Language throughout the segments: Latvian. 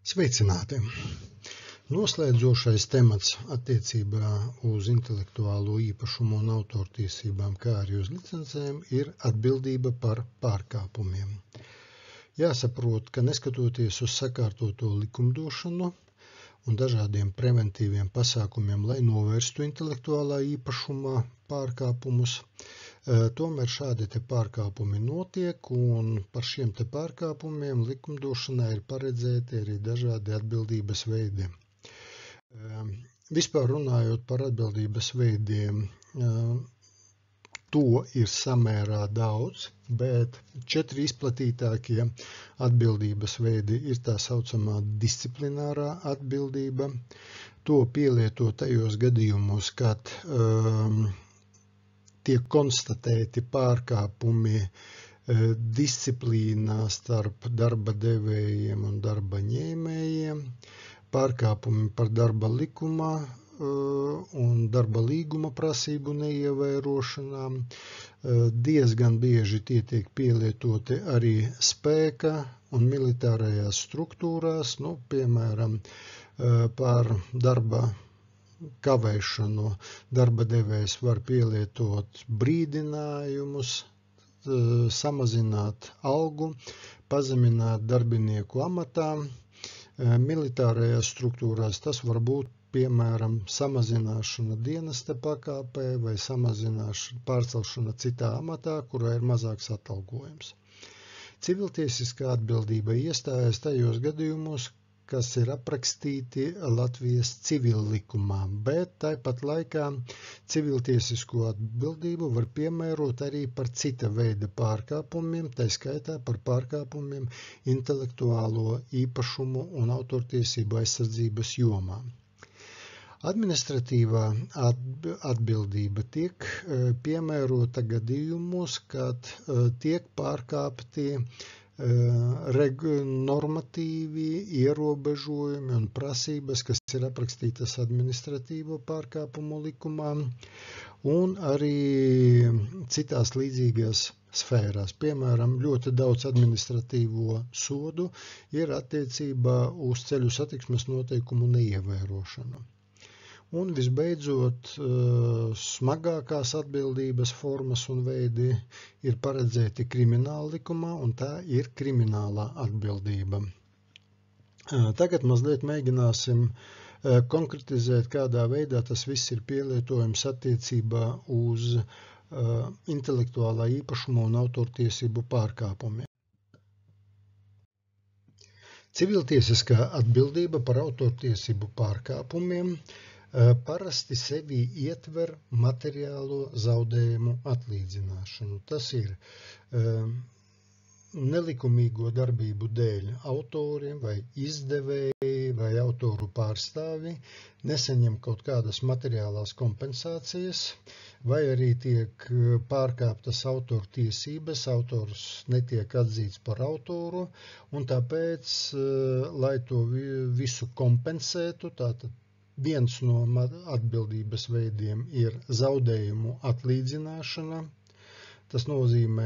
Sveicināti! Noslēdzošais temats attiecībā uz intelektuālo īpašumu un autortiesībām, kā arī uz licencēm, ir atbildība par pārkāpumiem. Jāsaprot, ka neskatoties uz sakārtoto likumdošanu un dažādiem preventīviem pasākumiem, lai novērstu intelektuālā īpašuma pārkāpumus, tomēr šādi te pārkāpumi notiek, un par šiem te pārkāpumiem likumdošanā ir paredzēti arī dažādi atbildības veidi. Vispār runājot par atbildības veidiem, to ir samērā daudz, bet 4 izplatītākie atbildības veidi ir tā saucamā disciplinārā atbildība. To pielieto tajos gadījumos, kad tiek konstatēti pārkāpumi disciplīnā starp darba devējiem un darba ņēmējiem, pārkāpumi par darba likumā un darba līguma prasību neievērošanām. Diezgan bieži tie tiek pielietoti arī spēka un militārajās struktūrās, piemēram, par darba kavēšanu darba devējs var pielietot brīdinājumus, samazināt algu, pazemināt darbinieku amatā. Militārajās struktūrās tas var būt, piemēram, samazināšana dienesta pakāpē vai pārcelšana citā amatā, kurā ir mazāks atalgojums. Civiltiesiskā atbildība iestājas tajos gadījumos, kas ir aprakstīti Latvijas civillikumā, bet tāpat laikā civiltiesisko atbildību var piemērot arī par cita veida pārkāpumiem, tā skaitā par pārkāpumiem intelektuālo īpašumu un autortiesību aizsardzības jomā. Administratīvā atbildība tiek piemērota gadījumos, kad tiek pārkāpti normatīvi, ierobežojumi un prasības, kas ir aprakstītas administratīvo pārkāpumu likumā un arī citās līdzīgās sfērās. Piemēram, ļoti daudz administratīvo sodu ir attiecībā uz ceļu satiksmes noteikumu neievērošanu. Un visbeidzot, smagākās atbildības formas un veidi ir paredzēti krimināla likumā, un tā ir kriminālā atbildība. Tagad mazliet mēģināsim konkretizēt, kādā veidā tas viss ir pielietojams attiecībā uz intelektuālā īpašuma un autortiesību pārkāpumiem. Civiltiesiskā atbildība par autortiesību pārkāpumiem parasti sevī ietver materiālo zaudējumu atlīdzināšanu. Tas ir nelikumīgo darbību dēļ autoriem vai izdevēji vai autoru pārstāvi nesaņem kaut kādas materiālās kompensācijas, vai arī tiek pārkāptas autora tiesības, autors netiek atzīts par autoru, un tāpēc, lai to visu kompensētu, tātad viens no atbildības veidiem ir zaudējumu atlīdzināšana. Tas nozīmē,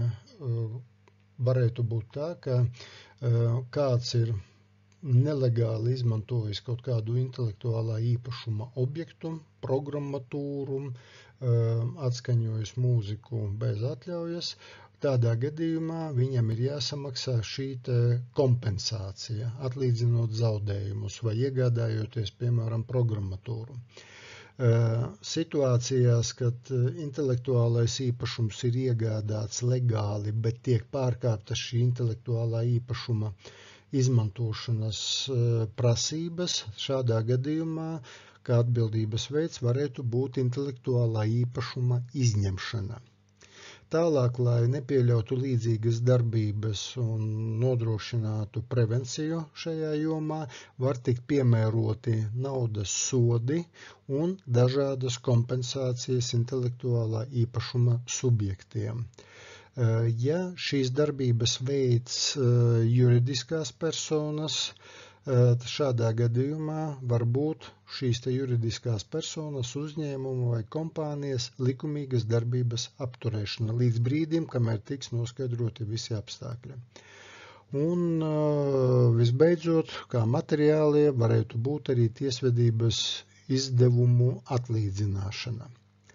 varētu būt tā, ka kāds ir nelegāli izmantojis kaut kādu intelektuālā īpašuma objektu, programmatūru, atskaņojis mūziku bez atļaujas. Tādā gadījumā viņam ir jāsamaksā šī kompensācija, atlīdzinot zaudējumus vai iegādājoties, piemēram, programmatūru. Situācijās, kad intelektuālais īpašums ir iegādāts legāli, bet tiek pārkāpta šī intelektuālā īpašuma izmantošanas prasības, šādā gadījumā, kā atbildības veids, varētu būt intelektuālā īpašuma izņemšana. Tālāk, lai nepieļautu līdzīgas darbības un nodrošinātu prevenciju šajā jomā, var tikt piemēroti naudas sodi un dažādas kompensācijas intelektuālā īpašuma subjektiem. Ja šīs darbības veids juridiskās personas, šādā gadījumā var būt šīs juridiskās personas, uzņēmuma vai kompānijas likumīgas darbības apturēšana līdz brīdim, kamēr tiks noskaidroti visi apstākļi. Un visbeidzot, kā materiālie, varētu būt arī tiesvedības izdevumu atlīdzināšana.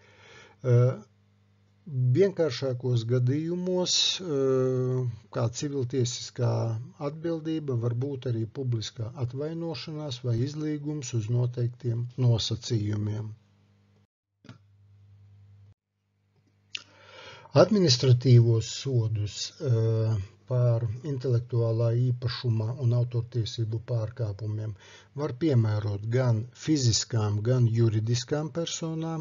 Vienkāršākos gadījumos, kā civiltiesiskā atbildība, var būt arī publiskā atvainošanās vai izlīgums uz noteiktiem nosacījumiem. Administratīvos sodus par intelektuālā īpašuma un autortiesību pārkāpumiem var piemērot gan fiziskām, gan juridiskām personām,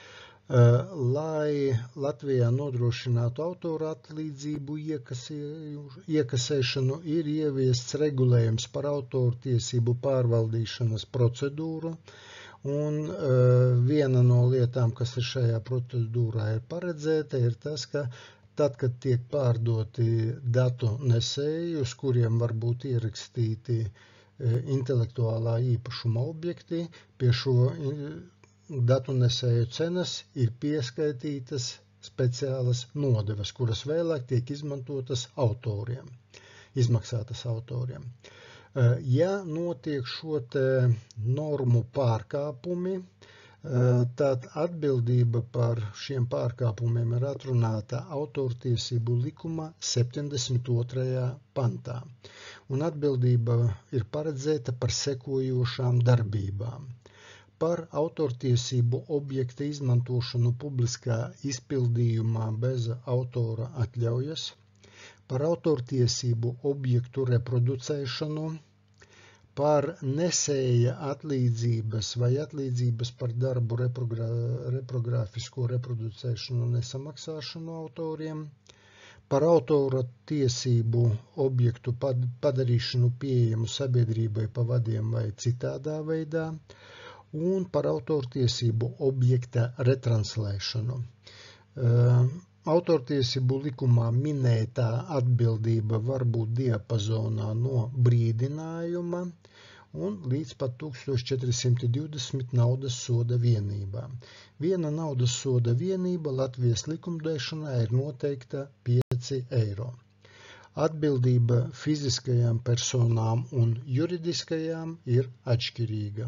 lai Latvijā nodrošinātu autora atlīdzību iekasēšanu, ir ieviests regulējums par autortiesību pārvaldīšanas procedūru, un viena no lietām, kas ir šajā procedūrā ir paredzēta, ir tas, ka tad, kad tiek pārdoti datu nesēji, uz kuriem var būt ierakstīti intelektuālā īpašuma objekti, pie šo datu nesēju cenas ir pieskaitītas speciālas nodevas, kuras vēlāk tiek izmantotas autoriem, izmaksātas autoriem. Ja notiek šo te normu pārkāpumi, tad atbildība par šiem pārkāpumiem ir atrunāta autortiesību likuma 72. pantā, un atbildība ir paredzēta par sekojošām darbībām. Par autortiesību objekta izmantošanu publiskā izpildījumā bez autora atļaujas, par autortiesību objektu reproducēšanu, par nesēja atlīdzības vai atlīdzības par darbu reprogrāfisko reproducēšanu nesamaksāšanu autoriem, par autora tiesību objektu padarīšanu pieejamu sabiedrībai pa vadiem vai citādā veidā, un par autortiesību objekta retranslēšanu. Autortiesību likumā minētā atbildība var būt diapazonā no brīdinājuma un līdz pat 1420 naudas soda vienībām. Viena naudas soda vienība Latvijas likumdošanā ir noteikta 5 eiro. Atbildība fiziskajām personām un juridiskajām ir atšķirīga.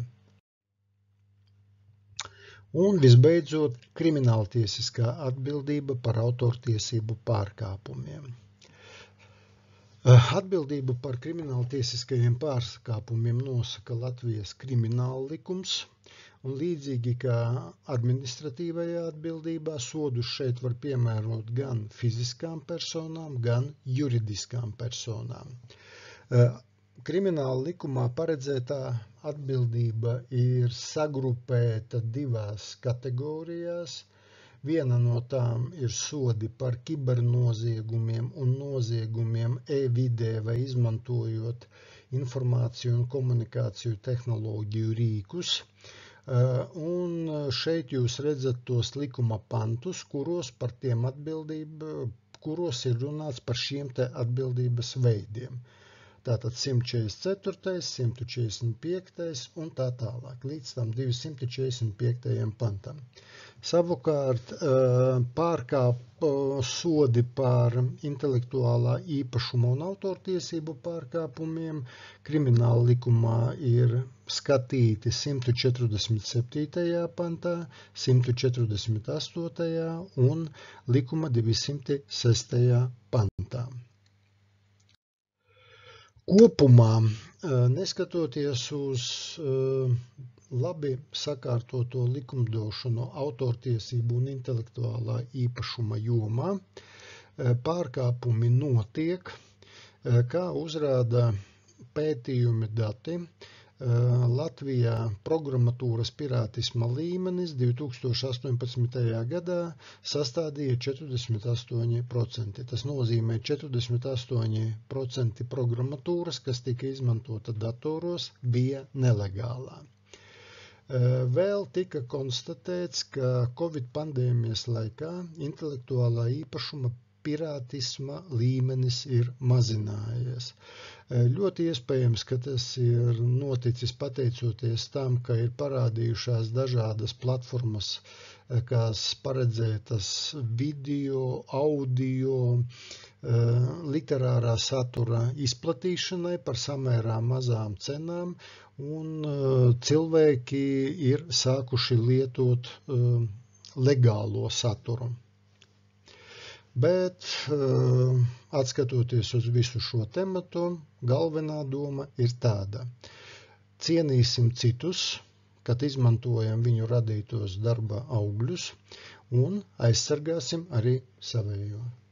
Un visbeidzot, krimināltiesiskā atbildība par autortiesību pārkāpumiem. Atbildību par krimināltiesiskajiem pārkāpumiem nosaka Latvijas krimināla likums, un līdzīgi kā administratīvajā atbildībā, sodus šeit var piemērot gan fiziskām personām, gan juridiskām personām. Krimināla likumā paredzētā atbildība ir sagrupēta divās kategorijās. Viena no tām ir sodi par kibernoziegumiem un noziegumiem e-vidē vai izmantojot informāciju un komunikāciju tehnoloģiju rīkus. Un šeit jūs redzat tos likuma pantus, kuros ir runāts par šiem te atbildības veidiem. Tātad 144., 145. un tā tālāk, līdz tam 245. pantam. Savukārt sodi par intelektuālā īpašuma un autortiesību pārkāpumiem krimināla likumā ir skatīti 147. pantā, 148. un likuma 206. pantā. Kopumā, neskatoties uz labi sakārtoto likumdošanu autortiesību un intelektuālā īpašuma jomā, pārkāpumi notiek, kā uzrāda pētījumi dati. Latvijā programmatūras pirātisma līmenis 2018. gadā sastādīja 48%. Tas nozīmē 48% programmatūras, kas tika izmantota datoros, bija nelegālā. Vēl tika konstatēts, ka Covid pandēmijas laikā intelektuālā īpašuma pirātisma līmenis ir mazinājies. Ļoti iespējams, ka tas ir noticis pateicoties tam, ka ir parādījušās dažādas platformas, kas paredzētas video, audio, literārā satura izplatīšanai par samērā mazām cenām, un cilvēki ir sākuši lietot legālo saturu. Bet, atskatoties uz visu šo tematu, galvenā doma ir tāda: cienīsim citus, kad izmantojam viņu radītos darba augļus, un aizsargāsim arī savējo.